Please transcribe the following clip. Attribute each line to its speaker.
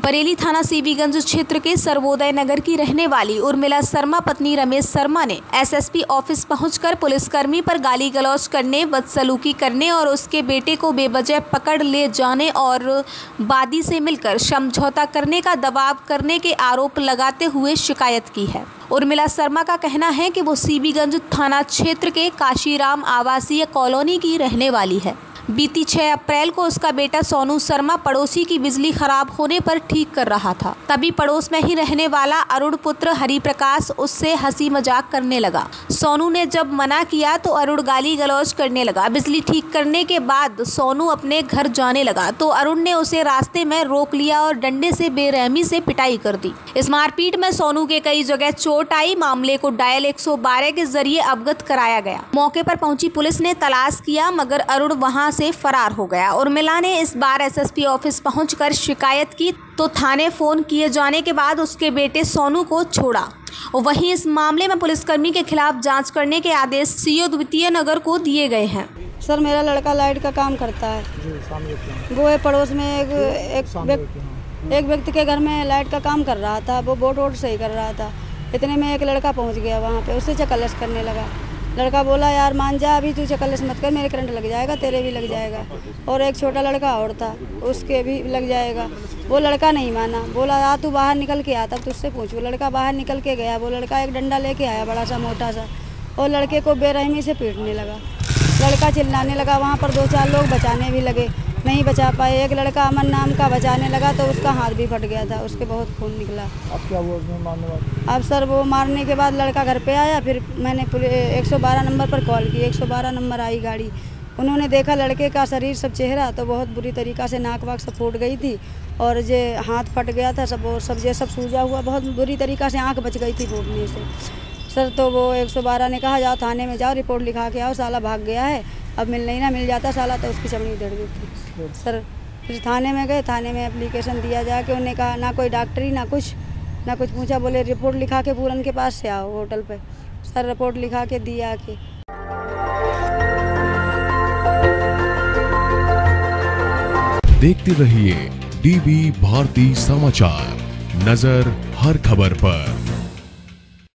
Speaker 1: बरेली थाना सीबीगंज क्षेत्र के सर्वोदय नगर की रहने वाली उर्मिला शर्मा पत्नी रमेश शर्मा ने एसएसपी ऑफिस पहुंचकर पुलिसकर्मी पर गाली गलौज करने, बदसलूकी करने और उसके बेटे को बेवजह पकड़ ले जाने और वादी से मिलकर समझौता करने का दबाव करने के आरोप लगाते हुए शिकायत की है। उर्मिला शर्मा का कहना है कि वो सीबीगंज थाना क्षेत्र के काशीराम आवासीय कॉलोनी की रहने वाली है। बीती 6 अप्रैल को उसका बेटा सोनू शर्मा पड़ोसी की बिजली खराब होने पर ठीक कर रहा था। तभी पड़ोस में ही रहने वाला अरुण पुत्र हरिप्रकाश उससे हंसी मजाक करने लगा। सोनू ने जब मना किया तो अरुण गाली गलौज करने लगा। बिजली ठीक करने के बाद सोनू अपने घर जाने लगा तो अरुण ने उसे रास्ते में रोक लिया और डंडे से बेरहमी से पिटाई कर दी। इस मारपीट में सोनू के कई जगह चोट आई। मामले को डायल 112 के जरिए अवगत कराया गया। मौके पर पहुंची पुलिस ने तलाश किया मगर अरुण वहां से फरार हो गया। उर्मिला ने इस बार एसएसपी ऑफिस पहुंचकर शिकायत की तो थाने फोन किए जाने के बाद उसके बेटे सोनू को छोड़ा। वहीं इस मामले में पुलिसकर्मी के खिलाफ जांच करने के आदेश सीओ द्वितीय नगर को दिए गए हैं।
Speaker 2: सर, मेरा लड़का लाइट का काम करता है। वो है पड़ोस में एक व्यक्ति के घर में लाइट का काम कर रहा था। वो बोर्ड सही कर रहा था। इतने में एक लड़का पहुंच गया वहाँ पे, उससे चकलस करने लगा। लड़का बोला, यार मान जा, अभी तू चकलस मत कर, मेरे करंट लग जाएगा, तेरे भी लग जाएगा। और एक छोटा लड़का और था, उसके भी लग जाएगा। वो लड़का नहीं माना, बोला आ तू बाहर निकल के आ, तब तुझसे पूछू। लड़का बाहर निकल के गया। वो लड़का एक डंडा लेके आया, बड़ा सा मोटा सा, और लड़के को बेरहमी से पीटने लगा। लड़का चिल्लाने लगा। वहाँ पर 2-4 लोग बचाने भी लगे, नहीं बचा पाए। एक लड़का अमन नाम का बचाने लगा तो उसका हाथ भी फट गया था, उसके बहुत खून निकला।
Speaker 3: अब क्या हुआ उसमें मारने वाले?
Speaker 2: अब सर वो मारने के बाद लड़का घर पे आया। फिर मैंने 112 नंबर पर कॉल की। 112 नंबर आई गाड़ी। उन्होंने देखा लड़के का शरीर सब चेहरा तो बहुत बुरी तरीक़ा से नाक वाक सब फूट गई थी और जे हाथ फट गया था सब सूजा हुआ, बहुत बुरी तरीक़ा से आँख बच गई थी फूटने से। सर तो वो 112 ने कहा जाओ थाने में जाओ, रिपोर्ट लिखा के आओ, साला भाग गया है। अब मिल जाता साला तो उसकी चमड़ी उधड़ गई थी। सर फिर थाने में गए, थाने में एप्लीकेशन दिया जाके। उन्होंने कहा ना कोई डॉक्टरी ना कुछ पूछा। बोले रिपोर्ट लिखा के पूरन के पास से आओ होटल पे। सर रिपोर्ट लिखा के दिया के।
Speaker 4: देखते रहिए डीबी भारती समाचार, नजर हर खबर पर।